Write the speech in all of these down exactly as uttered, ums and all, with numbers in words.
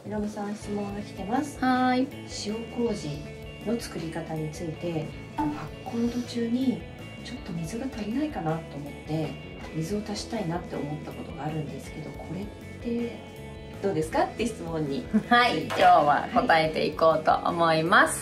ひろみさん、質問が来てます。 はーい。 塩麹の作り方について、発酵の途中にちょっと水が足りないかなと思って水を足したいなって思ったことがあるんですけど、これってどうですかって質問にはい今日は答えていこうと思います。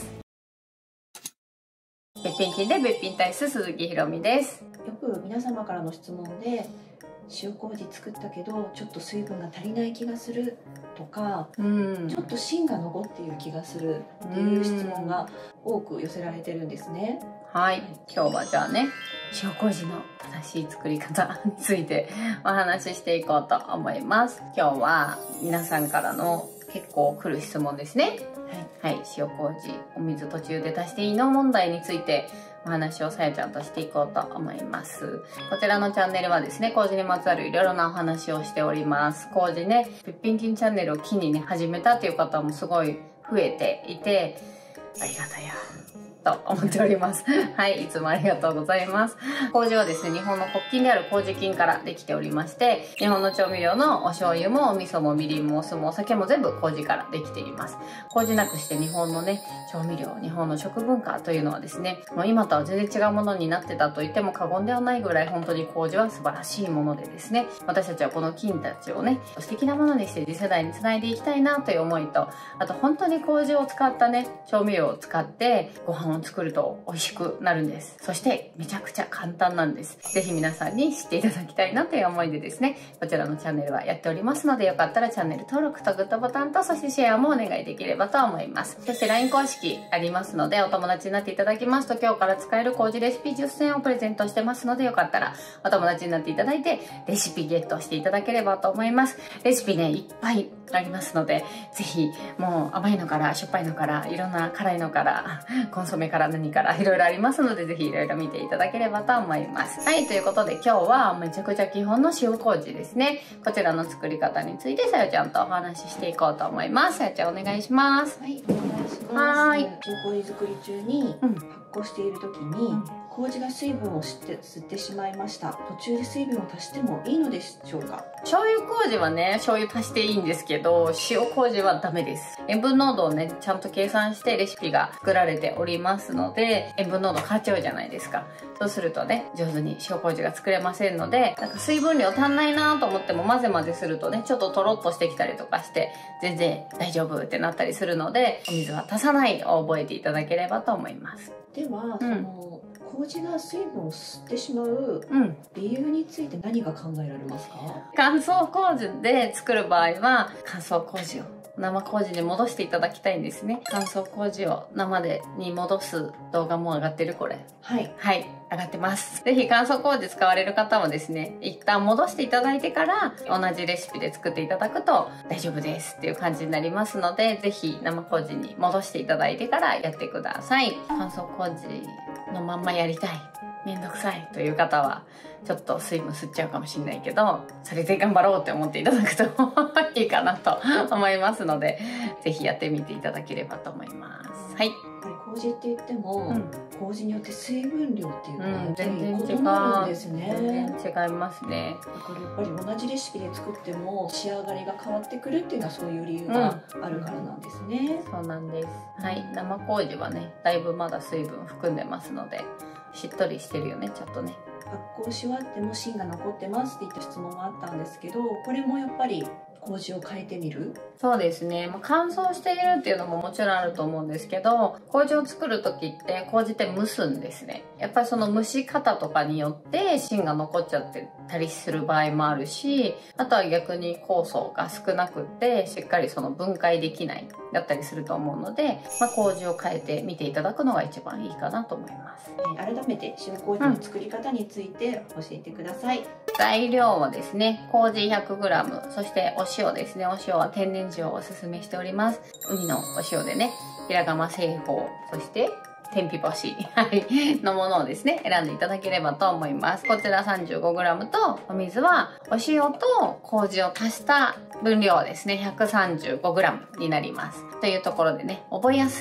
べっぴん菌でべっぴん体質鈴木ひろみです。 よく皆様からの質問で、塩麹作ったけどちょっと水分が足りない気がするとか、うん、ちょっと芯が残っている気がするっていう質問が多く寄せられてるんですね。 はい、今日はじゃあね、塩麹の正しい作り方についてお話ししていこうと思います。今日は皆さんからの結構来る質問ですね。はい、はい、塩麹お水途中で足していいの問題についてお話をさやちゃんとしていこうと思います。こちらのチャンネルはですね、麹にまつわるいろいろなお話をしております。麹ね、べっぴん菌チャンネルを機にね、始めたっていう方もすごい増えていて、ありがたやと思っております。はい、いつもありがとうございます。麹はですね、日本の国菌である麹菌からできておりまして、日本の調味料のお醤油もお味噌もみりんもお酢もお酒も全部麹からできています。麹なくして日本のね、調味料、日本の食文化というのはですね、もう今とは全然違うものになってたと言っても過言ではないぐらい、本当に麹は素晴らしいものでですね、私たちはこの菌たちをね、素敵なものにして次世代につないでいきたいなという思いと、あと本当に麹を使ったね、調味料を使ってご飯を作ると美味しくなるんです。そしてめちゃくちゃ簡単なんです。ぜひ皆さんに知っていただきたいなという思いでですね、こちらのチャンネルはやっておりますので、よかったらチャンネル登録とグッドボタンと、そしてシェアもお願いできればと思います。そして ライン 公式ありますので、お友達になっていただきますと、今日から使える麹レシピじゅっせんをプレゼントしてますので、よかったらお友達になっていただいて、レシピゲットしていただければと思います。レシピね、いっぱいありますので、ぜひもう甘いのからしょっぱいのからいろんな辛いのからコンソメから何からいろいろありますので、ぜひいろいろ見ていただければと思います。はい、ということで今日はめちゃくちゃ基本の塩麹ですね。こちらの作り方についてさよちゃんとお話ししていこうと思います。さよちゃんお願いします。 はい、お願いします。はい、塩麹作り中に発酵している時に、うん、麹が水分を吸って吸ってしまいました。途中で水分を足してもいいのでしょうか？ 醤油麹はね、醤油足していいんですけど、塩麹はダメです。塩分濃度をね、ちゃんと計算してレシピが作られておりますので、塩分濃度変わっちゃうじゃないですか。そうするとね、上手に塩麹が作れませんので、なんか水分量足んないなと思っても混ぜ混ぜするとね、ちょっととろっとしてきたりとかして、全然大丈夫ってなったりするので、お水は足さないを覚えていただければと思います。 では、うん、その麹が水分を吸ってしまう理由について何が考えられますか？ 乾燥麹で作る場合は、乾燥麹を生麹に戻していただきたいんですね。乾燥麹を生でに戻す動画も上がってるこれ。 はい。 はい。上がってます。ぜひ乾燥麹使われる方はですね、一旦戻していただいてから同じレシピで作っていただくと大丈夫ですっていう感じになりますので、ぜひ生麹に戻していただいてからやってください。乾燥麹のまんまやりたい、めんどくさいという方はちょっと水分吸っちゃうかもしれないけど、それで頑張ろうって思っていただくといいかなと思いますので、ぜひやってみていただければと思います。はい。 麹って言っても、うん、麹によって水分量っていうのは、 うん、全然違うんですね。 全然違いますね。 だからやっぱり同じレシピで作っても仕上がりが変わってくるっていうのはそういう理由があるからなんですね。 うん、そうなんです。はい、生麹はね、だいぶまだ水分含んでますので、しっとりしてるよね、ちょっとね。 発酵し終わっても芯が残ってますっていった質問もあったんですけど、これもやっぱり麹を変えてみる？ そうですね、まあ、乾燥しているっていうのももちろんあると思うんですけど、麹を作る時って麹って蒸すんですね。やっぱりその蒸し方とかによって芯が残っちゃってたりする場合もあるし、あとは逆に酵素が少なくってしっかりその分解できないだったりすると思うので、まあ、麹を変えてみていただくのが一番いいかなと思います。 改めて塩麹の作り方について教えてください。うん、 材料はですね、麹 ひゃくグラム、そしてお塩ですね。お塩は天然塩をおすすめしております。海のお塩でね、平釜製法、そして天日干しのものをですね、選んでいただければと思います。こちら さんじゅうごグラム と、お水はお塩と麹を足した分量ですね、ひゃくさんじゅうごグラム になります。というところでね、覚えやすい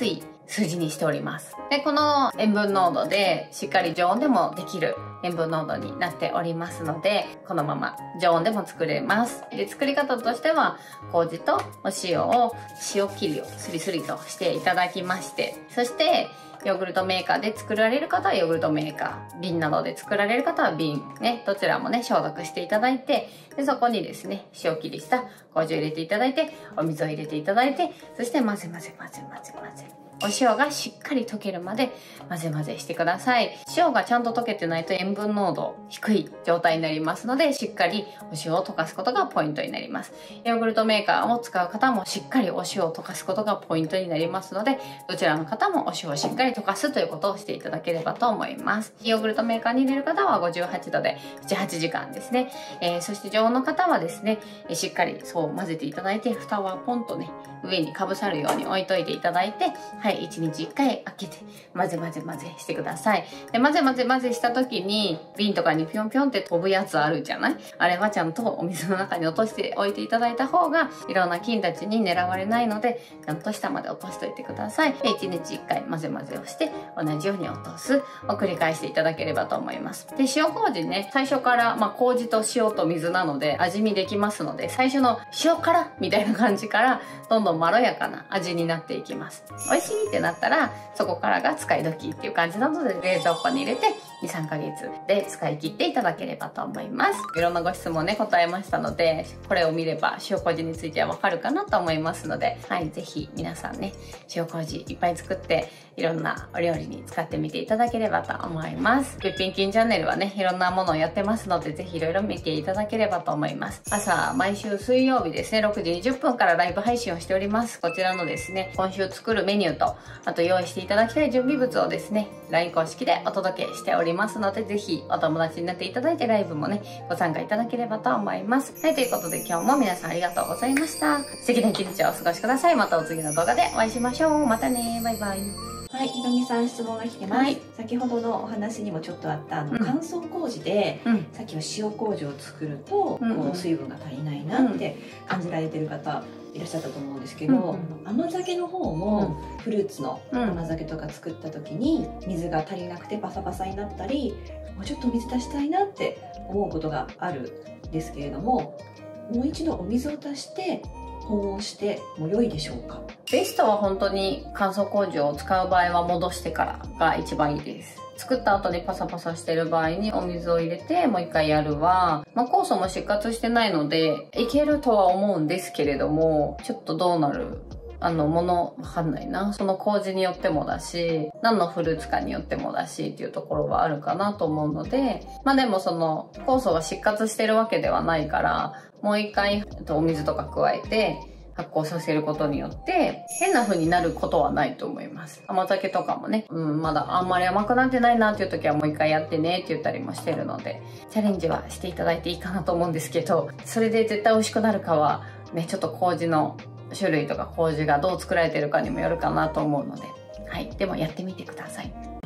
数字にしております。で、この塩分濃度でしっかり常温でもできる塩分濃度になっておりますので、このまま常温でも作れます。で、作り方としては、麹とお塩を、塩切りをスリスリとしていただきまして、そして、ヨーグルトメーカーで作られる方はヨーグルトメーカー、瓶などで作られる方は瓶、ね、どちらもね、消毒していただいて、で、そこにですね、塩切りした麹を入れていただいて、お水を入れていただいて、そして混ぜ混ぜ混ぜ混ぜ混ぜ。お塩がしっかり溶けるまで混ぜ混ぜしてください。塩がちゃんと溶けてないと塩分濃度低い状態になりますので、しっかりお塩を溶かすことがポイントになります。ヨーグルトメーカーを使う方もしっかりお塩を溶かすことがポイントになりますので、どちらの方もお塩をしっかり溶かすということをしていただければと思います。ヨーグルトメーカーに入れる方はごじゅうはちどでななはちじかんですね。えー、そして常温の方はですね、しっかりそう混ぜていただいて、蓋はポンとね、上にかぶさるように置いといていただいて、はい、いちにちいっかい開けて混ぜ混ぜ混ぜしてください。で、混ぜ混ぜ混ぜした時に瓶とかにぴょんぴょんって飛ぶやつあるじゃない？あれはちゃんとお水の中に落としておいていただいた方がいろんな菌たちに狙われないので、ちゃんと下まで落としておいてください。で、いちにちいっかい混ぜ混ぜをして同じように落とすを繰り返していただければと思います。で、塩麹ね、最初からまあ麹と塩と水なので味見できますので、最初の塩辛みたいな感じからどんどんまろやかな味になっていきます。美味しいってなったらそこからが使い時っていう感じなので、冷蔵庫に入れてに、さんかげつで使い切っていただければと思います。いろんなご質問ね、答えましたので、これを見れば塩麹についてはわかるかなと思いますので、はい、ぜひ皆さんね、塩麹いっぱい作っていろんなお料理に使ってみていただければと思います。べっぴん菌チャンネルはね、いろんなものをやってますので、ぜひいろいろ見ていただければと思います。朝、毎週水曜日ですね、ろくじにじゅっぷんからライブ配信をしております。こちらのですね、今週作るメニューと、あと用意していただきたい準備物をですね、ライン 公式でお届けしておりますので、ぜひお友達になっていただいてライブもね、ご参加いただければと思います。はい、ということで今日も皆さんありがとうございました。素敵な一日をお過ごしください。またお次の動画でお会いしましょう。またね、バイバイ。 はい、ひろみさん質問が来てます、はい、先ほどのお話にもちょっとあったあの、うん、乾燥麹で、うん、さっきは塩麹を作ると、うん、こう水分が足りないなって感じられてる方いらっしゃったと思うんですけど、うん、甘酒の方も、うん、フルーツの甘酒とか作った時に水が足りなくてパサパサになったり、もうちょっと水足したいなって思うことがあるんですけれども、もう一度お水を足して保温しても良いでしょうか？ ベストは本当に乾燥麹を使う場合は戻してからが一番いいです。作った後にパサパサしてる場合にお水を入れてもう一回やるは、まあ、酵素も失活してないのでいけるとは思うんですけれども、ちょっとどうなるあの、もの、わかんないな。その麹によってもだし、何のフルーツかによってもだしっていうところはあるかなと思うので、まあでもその、酵素が失活してるわけではないから、もう一回、お水とか加えて、発酵させることによって、変な風になることはないと思います。甘酒とかもね、うん、まだあんまり甘くなってないなっていう時はもう一回やってねって言ったりもしてるので、チャレンジはしていただいていいかなと思うんですけど、それで絶対美味しくなるかは、ね、ちょっと麹の種類とか麹がどう作られてるかにもよるかなと思うので、はい。でもやってみてください。